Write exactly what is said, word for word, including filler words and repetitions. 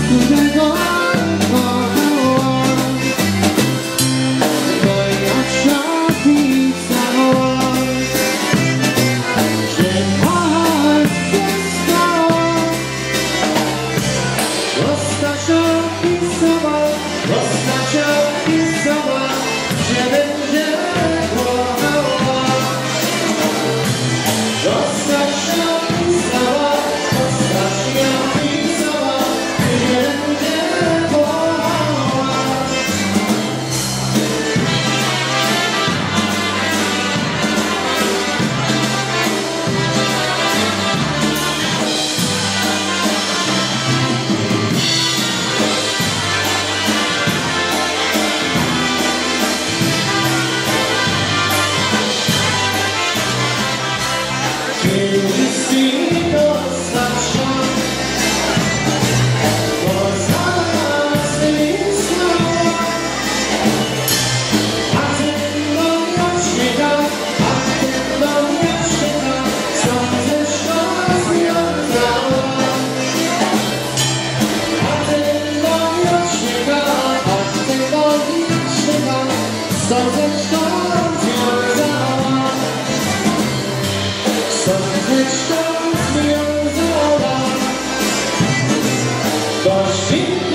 którego kochała. Moja szatnica woła, że kochać przestała. Zostać opisała, zostać opisała, że będzie kochała. Zostać opisała, zostać opisała, że będzie kochała. Kiedy śpi dostarcza, bo zaraz wysłała. A ten do mnie śmiga, a ten do mnie śmiga, sądzę, że związała. A ten do mnie śmiga, a ten do mnie śmiga, sądzę, że związała. Sądzę, że związała. Dość